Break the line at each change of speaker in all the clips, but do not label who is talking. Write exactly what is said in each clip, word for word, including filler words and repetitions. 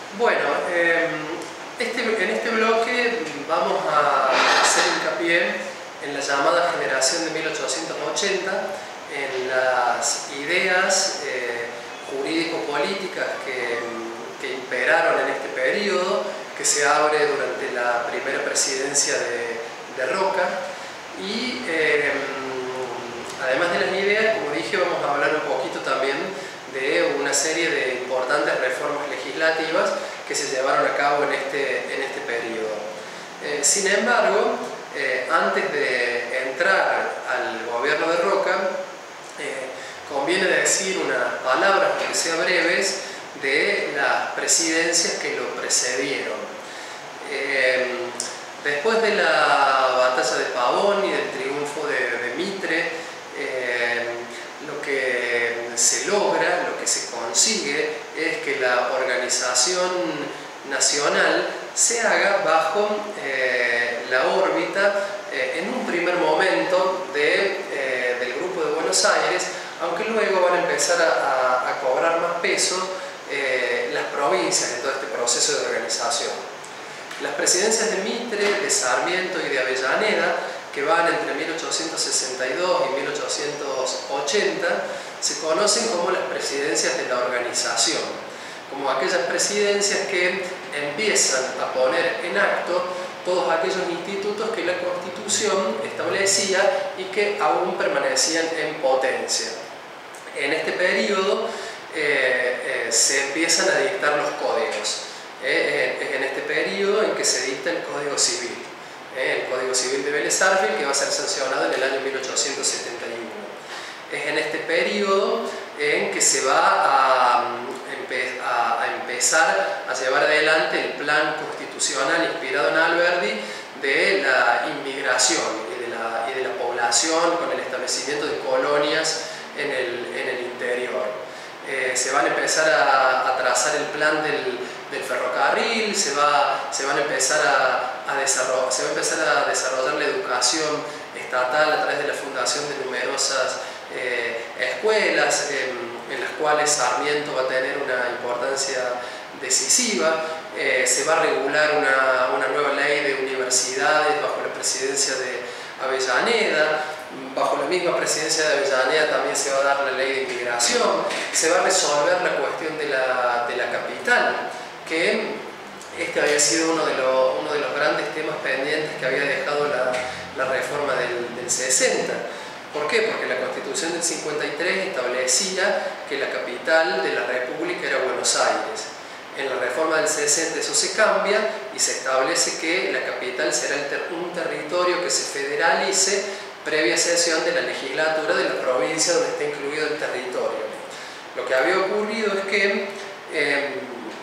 Bueno, eh, este, en este bloque vamos a hacer hincapié en la llamada generación de mil ochocientos ochenta, en las ideas eh, jurídico-políticas que, que imperaron en este periodo, que se abre durante la primera presidencia de, de Roca. Y eh, además de las ideas, como dije, vamos a hablar un poquito también de una serie de importantes reformas legislativas que se llevaron a cabo en este, en este periodo. Eh, sin embargo, eh, antes de entrar al gobierno de Roca, eh, conviene decir unas palabras, aunque sean breves, de las presidencias que lo precedieron. Eh, después de la batalla de Pavón y del triunfo de, de Mitre, eh, lo que se logra, lo que se consigue, es que la organización nacional se haga bajo eh, la órbita, eh, en un primer momento, de, eh, del Grupo de Buenos Aires, aunque luego van a empezar a, a, a cobrar más peso eh, las provincias en todo este proceso de organización. Las presidencias de Mitre, de Sarmiento y de Avellaneda, que van entre mil ochocientos sesenta y dos y mil ochocientos ochenta, se conocen como las presidencias de la organización, como aquellas presidencias que empiezan a poner en acto todos aquellos institutos que la Constitución establecía y que aún permanecían en potencia. En este periodo eh, eh, se empiezan a dictar los códigos. Eh, es en este periodo en que se dicta el Código Civil. El Código Civil de Vélez Sarsfield, que va a ser sancionado en el año mil ochocientos setenta y uno. Es en este periodo en que se va a, a, a empezar a llevar adelante el plan constitucional inspirado en Alberdi de la inmigración y de la, y de la población, con el establecimiento de colonias en el, en el interior. Eh, se van a empezar a, a trazar el plan del, del ferrocarril, se, va, se, van a empezar a, a desarrollar, se va a empezar a desarrollar la educación estatal a través de la fundación de numerosas eh, escuelas, eh, en las cuales Sarmiento va a tener una importancia decisiva. Eh, se va a regular una, una nueva ley de universidades bajo la presidencia de Avellaneda. Bajo la misma presidencia de Avellaneda también se va a dar la ley de inmigración. Se va a resolver la cuestión de la, de la capital, que este había sido uno de, los, uno de los grandes temas pendientes que había dejado la, la reforma del, del sesenta. ¿Por qué? Porque la Constitución del cincuenta y tres establecía que la capital de la República era Buenos Aires. En la reforma del sesenta eso se cambia y se establece que la capital será un territorio que se federalice previa cesión de la legislatura de la provincia donde está incluido el territorio. Lo que había ocurrido es que eh,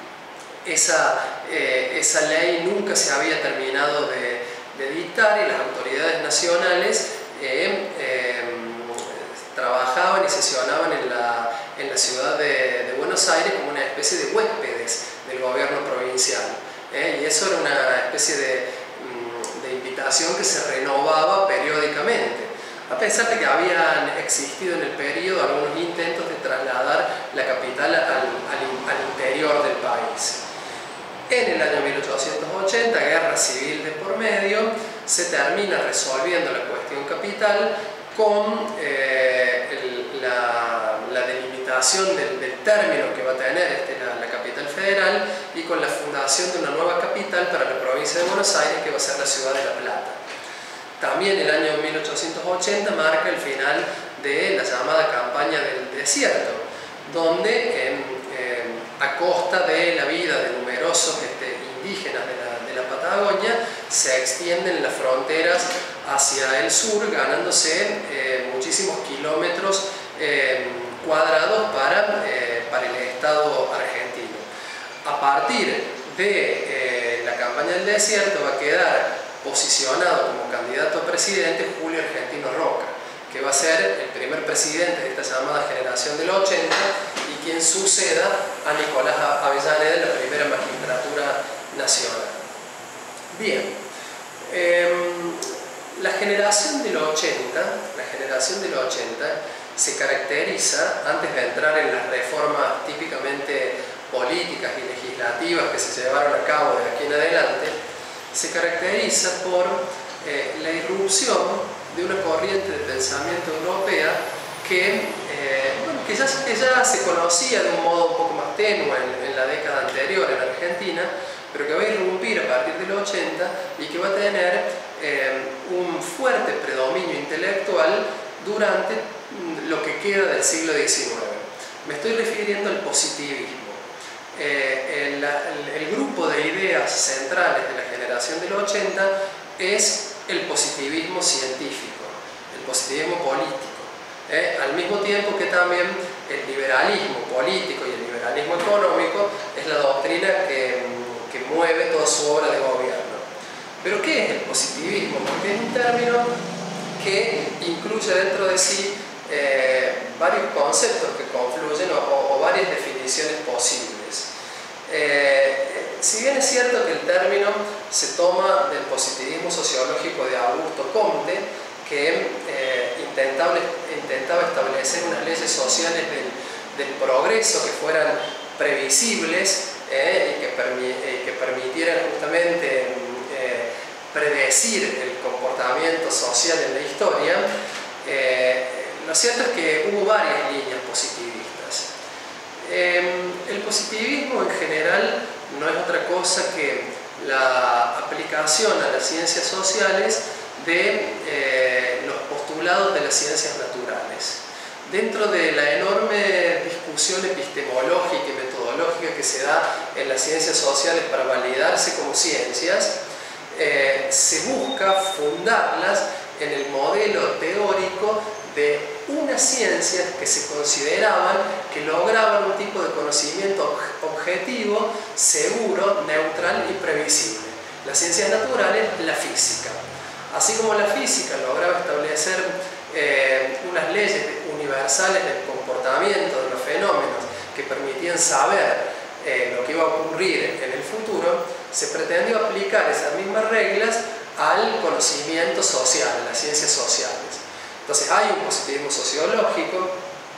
esa, eh, esa ley nunca se había terminado de, de dictar y las autoridades nacionales eh, eh, trabajaban y sesionaban en la, en la ciudad de, de Buenos Aires como una especie de huéspedes del gobierno provincial. Eh, y eso era una especie de, de invitación que se renovaba periódicamente, a pesar de que habían existido en el periodo algunos intentos de trasladar la capital al, al, al interior del país. En el año mil ochocientos ochenta, guerra civil de por medio, se termina resolviendo la cuestión capital con eh, el, la, la delimitación del, del término que va a tener este, la, la capital federal, y con la fundación de una nueva capital para la provincia de Buenos Aires, que va a ser la ciudad de La Plata. También el año mil ochocientos ochenta marca el final de la llamada campaña del desierto, donde eh, eh, a costa de la vida de numerosos este, indígenas de la, de la Patagonia, se extienden las fronteras hacia el sur, ganándose eh, muchísimos kilómetros eh, cuadrados para, eh, para el Estado argentino. A partir de eh, la campaña del desierto va a quedar posicionado como candidato a presidente Julio Argentino Roca, que va a ser el primer presidente de esta llamada generación del ochenta y quien suceda a Nicolás Avellaneda en la primera magistratura nacional. Bien, eh, la generación del ochenta, la generación del ochenta se caracteriza, antes de entrar en las reformas típicamente políticas y legislativas, legislativas que se llevaron a cabo de aquí en adelante, se caracteriza por eh, la irrupción de una corriente de pensamiento europea que, eh, bueno, que, ya, que ya se conocía de un modo un poco más tenue en, en la década anterior en Argentina, pero que va a irrumpir a partir del ochenta y que va a tener eh, un fuerte predominio intelectual durante lo que queda del siglo diecinueve. Me estoy refiriendo al positivismo. Eh, el, el, el grupo de ideas centrales de la generación del ochenta es el positivismo científico, el positivismo político, eh, al mismo tiempo que también el liberalismo político y el liberalismo económico es la doctrina que, que mueve toda su obra de gobierno. Pero ¿qué es el positivismo? Porque es un término que incluye dentro de sí eh, varios conceptos que confluyen o, o varias definiciones posibles. Eh, si bien es cierto que el término se toma del positivismo sociológico de Augusto Comte, que eh, intentaba, intentaba establecer unas leyes sociales del, del progreso que fueran previsibles eh, y que, permi eh, que permitieran justamente eh, predecir el comportamiento social en la historia, eh, lo cierto es que hubo varias líneas positivistas. Eh, el positivismo en general no es otra cosa que la aplicación a las ciencias sociales de eh, los postulados de las ciencias naturales. Dentro de la enorme discusión epistemológica y metodológica que se da en las ciencias sociales para validarse como ciencias, eh, se busca fundarlas en el modelo teórico de unas ciencias que se consideraban que lograban un tipo de conocimiento objetivo, seguro, neutral y previsible. Las ciencias naturales, la física. Así como la física lograba establecer eh, unas leyes universales del comportamiento de los fenómenos que permitían saber eh, lo que iba a ocurrir en el futuro, se pretendió aplicar esas mismas reglas al conocimiento social, a las ciencias sociales. Entonces hay un positivismo sociológico,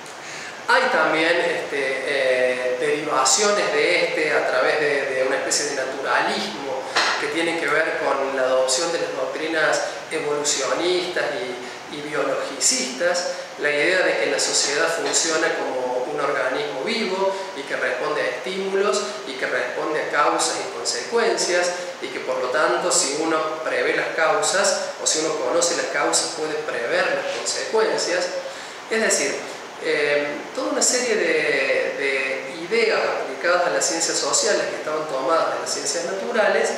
hay también este, eh, derivaciones de este a través de, de una especie de naturalismo que tiene que ver con la adopción de las doctrinas evolucionistas y, y biologicistas, la idea de que la sociedad funciona como un organismo vivo y que responde a estímulos y que responde a causas y consecuencias, y que por lo tanto si uno prevé las causas o si uno conoce las causas puede prever las consecuencias. Es decir, eh, toda una serie de, de ideas aplicadas a las ciencias sociales que estaban tomadas de las ciencias naturales.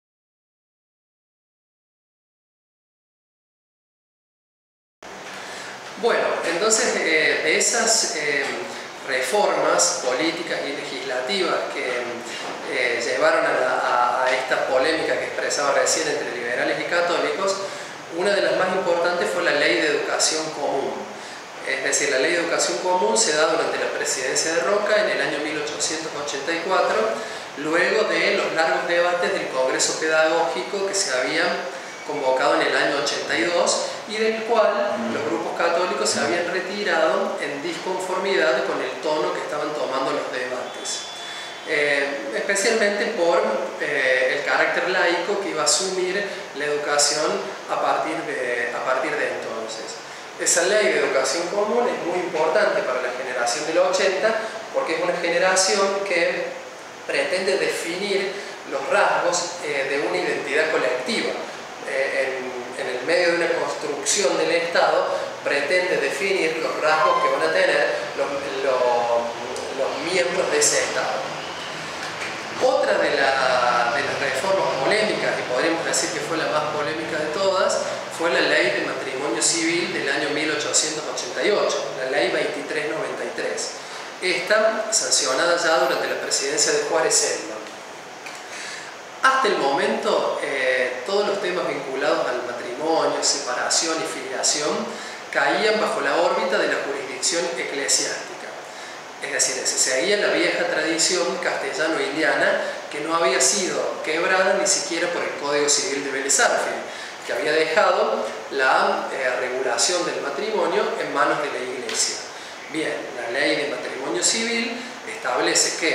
Bueno, entonces eh, de esas eh, reformas políticas y legislativas que eh, llevaron a, la, a, a esta polémica que expresaba recién entre liberales y católicos, una de las más importantes fue la Ley de Educación Común. Es decir, la Ley de Educación Común se da durante la presidencia de Roca en el año mil ochocientos ochenta y cuatro, luego de los largos debates del Congreso Pedagógico que se habían convocado en el año ochenta y dos y del cual los grupos católicos se habían retirado en disconformidad con el tono que estaban tomando los debates. Eh, especialmente por eh, el carácter laico que iba a asumir la educación a partir de, a partir de entonces. Esa ley de educación común es muy importante para la generación del ochenta porque es una generación que pretende definir los rasgos eh, de una identidad colectiva. Eh, en, en el medio de una construcción del Estado pretende definir los rasgos que van a tener los, los, los miembros de ese Estado. Otra de, la, de las reformas polémicas, y podríamos decir que fue la más polémica de todas, fue la Ley de Matrimonio Civil del año mil ochocientos ochenta y ocho, la Ley veintitrés noventa y tres. Esta sancionada ya durante la presidencia de Juárez Selman. Hasta el momento, eh, todos los temas vinculados al matrimonio, separación y filiación caían bajo la órbita de la jurisdicción eclesiástica. Es decir, se seguía la vieja tradición castellano-indiana que no había sido quebrada ni siquiera por el Código Civil de Vélez Arfield, que había dejado la eh, regulación del matrimonio en manos de la Iglesia. Bien, la Ley de Matrimonio Civil establece que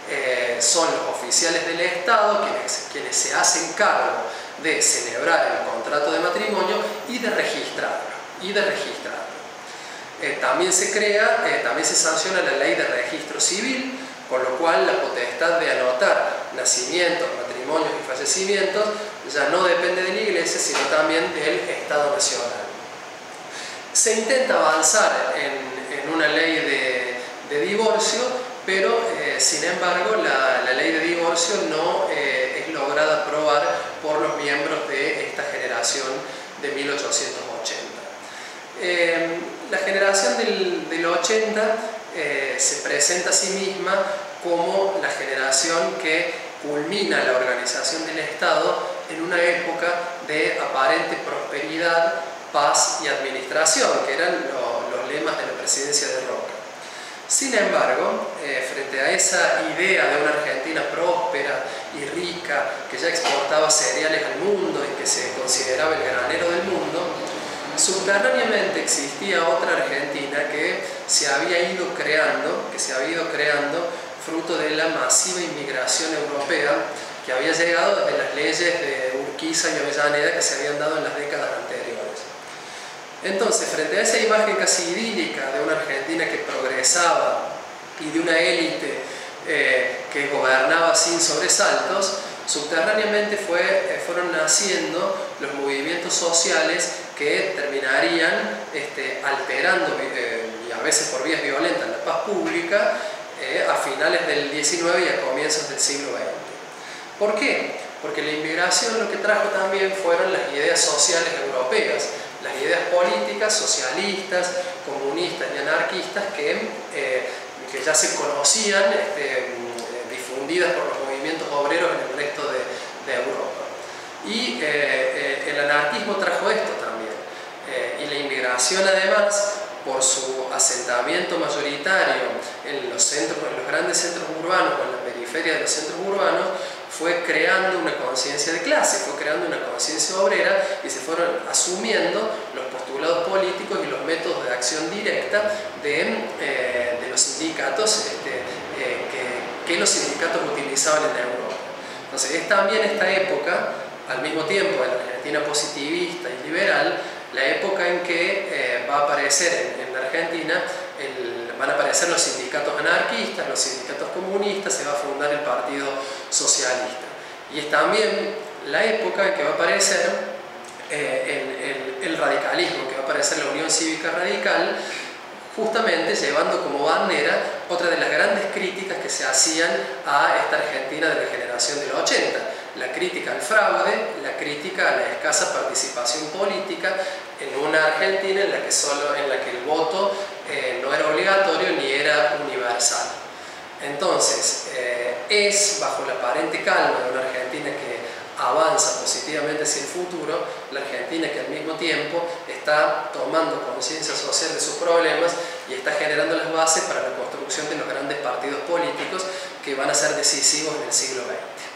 eh, son los oficiales del Estado quienes, quienes se hacen cargo de celebrar el contrato de matrimonio y de registrarlo. Y de registrarlo. Eh, también se crea, eh, también se sanciona la ley de registro civil, con lo cual la potestad de anotar nacimientos, matrimonios y fallecimientos ya no depende de la Iglesia, sino también del Estado Nacional. Se intenta avanzar en, en una ley de, de divorcio, pero eh, sin embargo la, la ley de divorcio no eh, es lograda aprobar por los miembros de esta generación de mil ochocientos ochenta. Eh, la generación del, del ochenta eh, se presenta a sí misma como la generación que culmina la organización del Estado en una época de aparente prosperidad, paz y administración, que eran lo, los lemas de la presidencia de Roca. Sin embargo, eh, frente a esa idea de una Argentina próspera y rica, que ya exportaba cereales al mundo y que se consideraba el granero del mundo, subterráneamente existía otra Argentina que se había ido creando, que se había ido creando fruto de la masiva inmigración europea que había llegado desde las leyes de Urquiza y Avellaneda que se habían dado en las décadas anteriores. Entonces, frente a esa imagen casi idílica de una Argentina que progresaba y de una élite eh, que gobernaba sin sobresaltos, subterráneamente fue, eh, fueron naciendo los movimientos sociales que terminarían este, alterando eh, y a veces por vías violentas la paz pública eh, a finales del diecinueve y a comienzos del siglo veinte. ¿Por qué? Porque la inmigración lo que trajo también fueron las ideas sociales europeas, las ideas políticas, socialistas, comunistas y anarquistas que, eh, que ya se conocían, este, difundidas por los movimientos obreros en el resto de, de Europa. Y eh, eh, el anarquismo trajo esto también. Eh, y la inmigración además, por su asentamiento mayoritario en los, centros, en los grandes centros urbanos o en la periferia de los centros urbanos, fue creando una conciencia de clase, fue creando una conciencia obrera y se fueron asumiendo los postulados políticos y los métodos de acción directa de, eh, de los sindicatos este, eh, que, que los sindicatos utilizaban en Europa. Entonces es también esta época, al mismo tiempo de la Argentina positivista y liberal, la época en que eh, va a aparecer en, en la Argentina, el, van a aparecer los sindicatos anarquistas, los sindicatos comunistas, se va a fundar el Partido Socialista. Y es también la época en que va a aparecer eh, el, el, el radicalismo, que va a aparecer la Unión Cívica Radical, justamente llevando como bandera otra de las grandes críticas que se hacían a esta Argentina de la generación del ochenta. La crítica al fraude, la crítica a la escasa participación política en una Argentina en la que, solo, en la que el voto eh, no era obligatorio ni era universal. Entonces, eh, es bajo la aparente calma de una Argentina que avanza positivamente hacia el futuro, la Argentina que al mismo tiempo está tomando conciencia social de sus problemas y está generando las bases para la construcción de los grandes partidos políticos que van a ser decisivos en el siglo veinte.